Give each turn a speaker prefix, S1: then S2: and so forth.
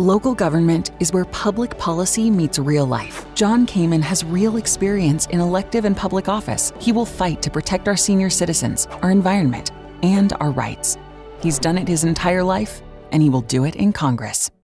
S1: Local government is where public policy meets real life. Jon Kaiman has real experience in elective and public office. He will fight to protect our senior citizens, our environment, and our rights. He's done it his entire life, and he will do it in Congress.